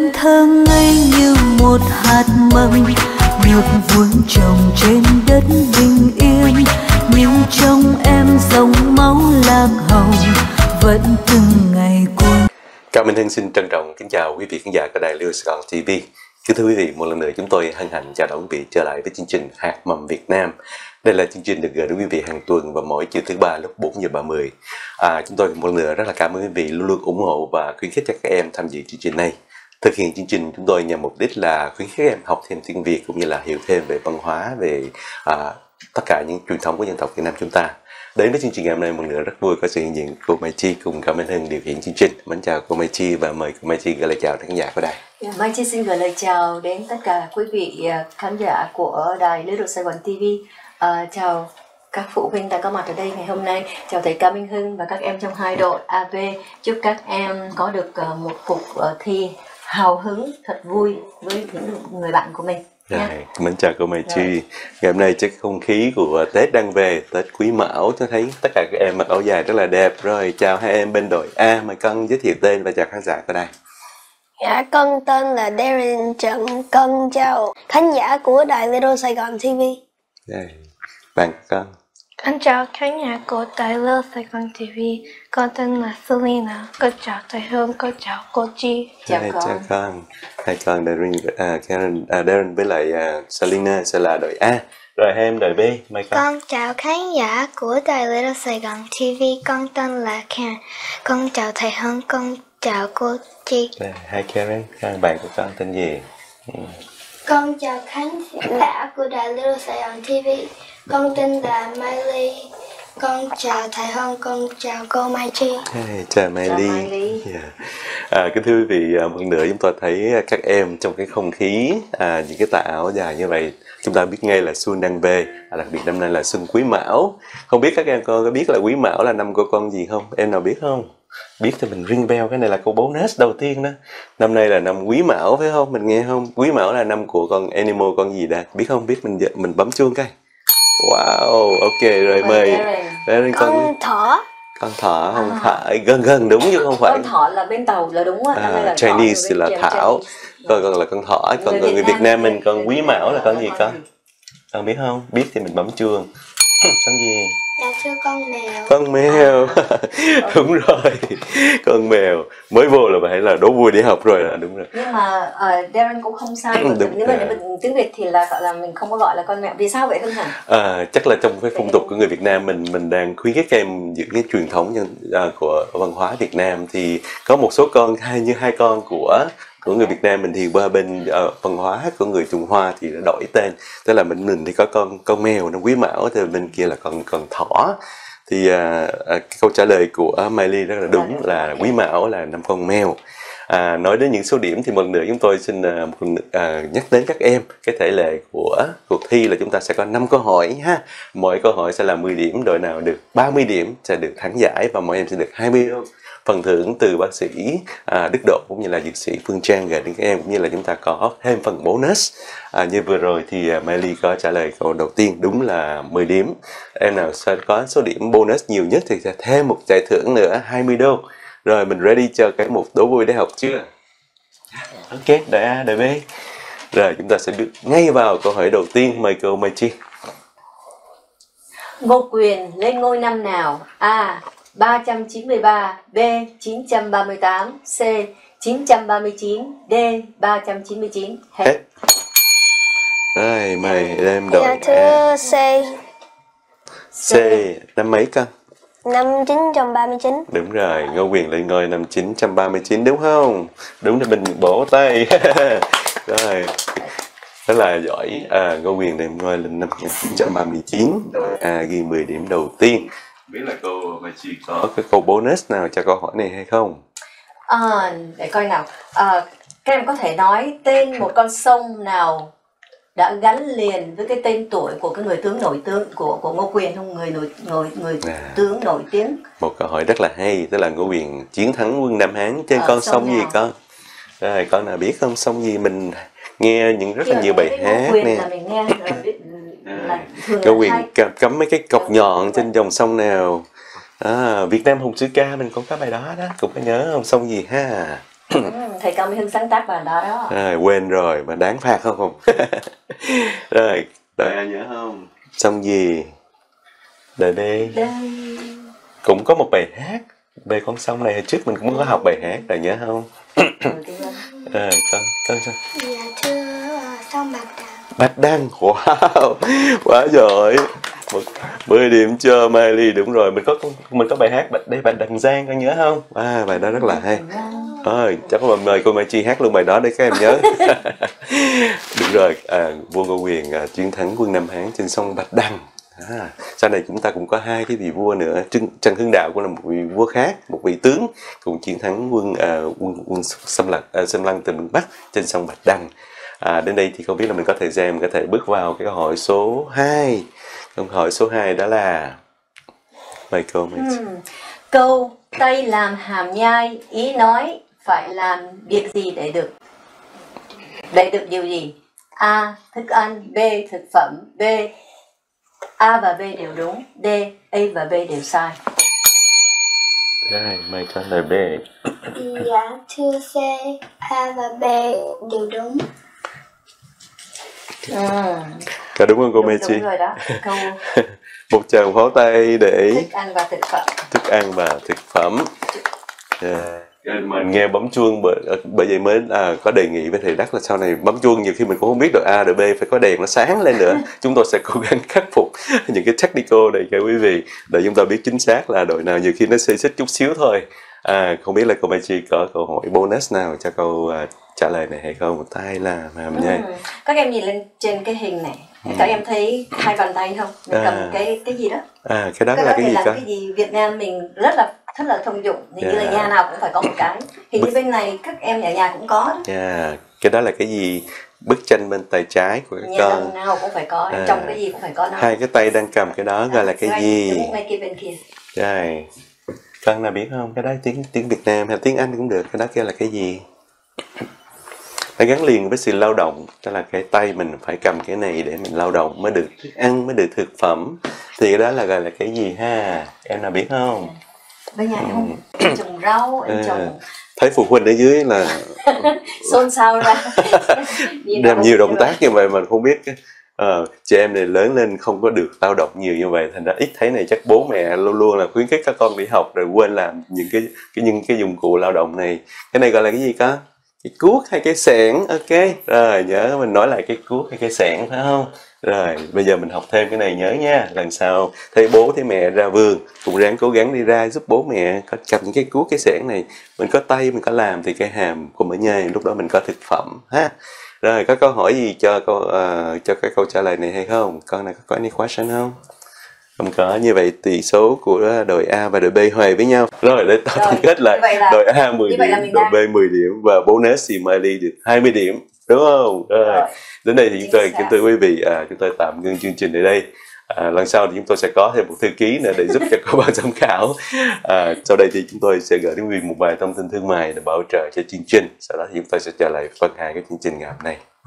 thơ ngây như một hạt mầm được vun trồng trên đất bình yên, nhưng trong em dòng máu lạc hồng vẫn từng ngày cuốn. Cao Minh Hưng xin trân trọng kính chào quý vị khán giả của đài Liêu Sài Gòn TV. Kính thưa quý vị, một lần nữa chúng tôi hân hạnh chào đón quý vị trở lại với chương trình Hạt Mầm Việt Nam. Đây là chương trình được gửi đến quý vị hàng tuần vào mỗi chiều thứ ba lúc 4:30. Chúng tôi một lần nữa rất là cảm ơn quý vị luôn luôn ủng hộ và khuyến khích cho các em tham dự chương trình này. Thực hiện chương trình chúng tôi nhằm mục đích là khuyến khích các em học thêm tiếng Việt cũng như là hiểu thêm về văn hóa, về tất cả những truyền thống của dân tộc Việt Nam chúng ta. Đến với chương trình ngày hôm nay một lần nữa rất vui có sự hiện diện cô Mai Chi cùng Cao Minh Hưng điều khiển chương trình. Mến chào cô Mai Chi và mời cô Mai Chi gửi lời chào đến khán giả của đài. Mai Chi xin gửi lời chào đến tất cả quý vị khán giả của đài Little Sài Gòn TV. Chào các phụ huynh đã có mặt ở đây ngày hôm nay. Chào thầy Cao Minh Hưng và các em trong hai đội AB. Chúc các em có được một cuộc thi hào hứng thật vui với những người bạn của mình. Mến chào cô Mai Chi. Ngày hôm nay chắc không khí của Tết đang về, Tết Quý Mão, tôi thấy tất cả các em mặc áo dài rất là đẹp. Rồi chào hai em bên đội A, mời con giới thiệu tên và chào khán giả của đây. Dạ, con tên là Darren Trần, con chào khán giả của đài Little Sài Gòn TV. Bạn con. Con chào khán giả của đài Little Sài Gòn TV, con tên là Selena, con chào thầy Hương, con chào cô Chi. Chào con. Chào con. Hai con Darren với lại Selena sẽ là đội A. Rồi hai em đội B, mời con. Con chào khán giả của đài Little Sài Gòn TV, con tên là Karen, con chào thầy Hương, con chào cô Chi. Hai Karen, bạn của con tên gì? Con chào khán giả của đài Little Sài Gòn TV, con tên là Miley, con chào thầy Hân, con chào cô Mai Chi. Chào Miley. Kính thưa quý vị, một lần nữa chúng tôi thấy các em trong cái không khí những cái tà áo dài như vậy, chúng ta biết ngay là xuân đang về, đặc biệt năm nay là xuân Quý Mão. Không biết các em con có biết là Quý Mão là năm của con gì không? Em nào biết không? Biết thì mình ring bell, cái này là câu bonus đầu tiên đó. Năm nay là năm Quý Mão phải không? Mình nghe không? Quý Mão là năm của con animal, con gì đây? Biết không? Biết mình bấm chuông coi. Wow, ok rồi mời. Con thỏ. Con thỏ không phải, gần đúng chứ không phải. Con thỏ là bên tàu là đúng á. Chinese là thảo. Còn là con thỏ, còn người Việt Nam mình còn Quý Mão là con gì con? Con biết không? Biết thì mình bấm chuông. Con gì? Dạ thưa con mèo. Con mèo. Đúng rồi. Con mèo mới vô là phải là đố vui để học rồi là đúng rồi. Nhưng mà Darren cũng không sai. Nếu mà mình tiếng Việt thì là gọi là mình không có gọi là con mèo. Vì sao vậy Hưng hả? Chắc là trong cái phong tục của người Việt Nam mình đang khuyến khích các em giữ cái truyền thống của văn hóa Việt Nam, thì có một số con như hai con của người Việt Nam mình thì qua bên văn hóa của người Trung Hoa thì đã đổi tên, tức là mình thì có con mèo nó Quý Mão, thì bên kia là con thỏ. Thì câu trả lời của Miley rất là đúng, là Quý Mão là năm con mèo. Nói đến những số điểm thì một lần nữa chúng tôi xin nhắc đến các em cái thể lệ của cuộc thi là chúng ta sẽ có 5 câu hỏi ha. Mỗi câu hỏi sẽ là 10 điểm, đội nào được 30 điểm sẽ được thắng giải và mỗi em sẽ được 20 đô. Phần thưởng từ bác sĩ Đức Độ cũng như là dược sĩ Phương Trang gửi đến các em, cũng như là chúng ta có thêm phần bonus. Như vừa rồi thì Miley có trả lời câu đầu tiên đúng là 10 điểm. Em nào sẽ có số điểm bonus nhiều nhất thì sẽ thêm một giải thưởng nữa 20 đô. Rồi mình ready cho cái mục đố vui để học chưa? Ok, đội A, đội B. Rồi chúng ta sẽ bước ngay vào câu hỏi đầu tiên, mời cô Mai Chi. Ngô Quyền lên ngôi năm nào? A. 393, B. 938, C. 939, D. 399. Hết. Rồi mời em đội Dạ thưa C. C. Năm mấy con? Năm 939. Đúng rồi, Ngô Quyền lên ngôi năm 939 đúng không? Đúng thì mình vỗ tay. Rồi, rất là giỏi. Ngô Quyền lên ngôi lên năm 939. Ghi 10 điểm đầu tiên. Biết là cô Mai Chi có cái câu bonus nào cho câu hỏi này hay không? Để coi nào. Các em có thể nói tên một con sông nào đã gắn liền với cái tên tuổi của cái người tướng nổi tiếng của Ngô Quyền không? Người tướng nổi tiếng. Một câu hỏi rất là hay, tức là Ngô Quyền chiến thắng quân Nam Hán trên con sông gì con? Rồi con nào biết không? Sông gì mình nghe những rất là nhiều bài hát nè. Là mình nghe Ngô Quyền cắm mấy cái cọc nhọn trên dòng sông nào? Việt Nam Hùng Sư Ca mình cũng có bài đó đó, cũng có nhớ không? Sông gì ha? Thầy Cao Minh Hưng sáng tác bài đó đó. Rồi, quên rồi mà đáng phạt không? Rồi, đợi A nhớ không? Sông gì? Đợi B. Đây. Cũng có một bài hát về con sông này, hồi trước mình cũng có học bài hát rồi, nhớ không? Rồi, con sao? Dạ thưa sông Bạch Đằng. Bạch Đằng, wow, quá giỏi. 10 điểm cho Miley, đúng rồi, mình có bài hát Bạch Đằng Giang, con nhớ không? Bài đó rất là hay. Thôi, chắc là mời cô Mai Chi hát luôn bài đó để các em nhớ. Đúng rồi, vua Ngô Quyền chiến thắng quân Nam Hán trên sông Bạch Đằng. Sau này chúng ta cũng có hai cái vị vua nữa. Trần Hưng Đạo cũng là một vị vua khác, một vị tướng cũng chiến thắng quân xâm lăng từ miền Bắc trên sông Bạch Đằng. Đến đây thì không biết là mình có thời gian mình có thể bước vào cái câu hỏi số 2. Câu hỏi số 2 đó là mời cô Mai Chi. Câu tay làm hàm nhai, ý nói phải làm việc gì để được điều gì? A. Thức ăn. B. Thực phẩm. B. A và B đều đúng. D. A và B đều sai. Rồi, mời trả lời B. Dạ thưa C, A và B đều đúng. Có đúng không cô Mai Chi? Đúng rồi đó. Câu một tràng pháo tay để thức ăn và thực phẩm. Thức ăn và thực phẩm. Mình nghe bấm chuông bởi vậy mới có đề nghị với thầy Đắc là sau này bấm chuông nhiều khi mình cũng không biết được A rồi B, phải có đèn nó sáng lên nữa. Chúng tôi sẽ cố gắng khắc phục những cái technical này cho quý vị để chúng ta biết chính xác là đội nào, nhiều khi nó xây xích chút xíu thôi. Không biết là cô Mai Chi có câu hỏi bonus nào cho câu trả lời này hay không? Một tay là hàm nhai. Các em nhìn lên trên cái hình này, các em thấy hai bàn tay không? Mình cầm cái gì đó? Cái đó là cái gì cơ? Cái gì Việt Nam mình rất là thông dụng, như là nhà nào cũng phải có một cái. Hình như bên này các em ở nhà cũng có. Cái đó là cái gì? Bức tranh bên tay trái của các con. Nhà nào cũng phải có, trong cái gì cũng phải có nó. Hai cái tay đang cầm cái đó gọi là cái gì? Đúng, ngay kia bên kia. Rồi, con nào biết không? Cái đó tiếng Việt Nam hay tiếng Anh cũng được. Cái đó kêu là cái gì? Nó gắn liền với sự lao động, tức là cái tay mình phải cầm cái này để mình lao động mới được thức ăn, mới được thực phẩm. Thì cái đó là gọi là cái gì ha? Em nào biết không? Bên nhà em không, em trồng rau, em trồng... Thấy phụ huynh ở dưới là xôn xao ra. làm nhiều động tác như vậy mà không biết. Chị em này lớn lên không có được lao động nhiều như vậy, thành ra ít thấy này, chắc bố mẹ luôn luôn là khuyến khích các con đi học rồi quên làm những cái dụng cụ lao động này. Cái này gọi là cái gì có? Cái cuốc hay cái xẻng? Ok, rồi nhớ mình nói lại cái cuốc hay cái xẻng phải không? Rồi bây giờ mình học thêm cái này nhớ nha, lần sau thấy bố thấy mẹ ra vườn cũng ráng cố gắng đi ra giúp bố mẹ có cầm cái cuốc cái xẻng này, mình có tay mình có làm thì cái hàm của mình nhai, lúc đó mình có thực phẩm ha. Rồi có câu hỏi gì cho cái câu trả lời này hay không? Con này có any question không? Không có. Như vậy tỷ số của đội A và đội B hòa với nhau. Rồi để tổng kết lại, đội A 10 điểm, đội B 10 điểm và bonus thì Miley được 20 điểm, đúng không? Rồi. Đến đây thì chúng tôi kính thưa quý vị, chúng tôi tạm ngưng chương trình ở đây. Lần sau thì chúng tôi sẽ có thêm một thư ký nữa để giúp cho các ban giám khảo. Sau đây thì chúng tôi sẽ gửi đến quý vị một vài thông tin thương mại để bảo trợ cho chương trình. Sau đó thì chúng tôi sẽ trở lại phần 2 cái chương trình ngày hôm nay.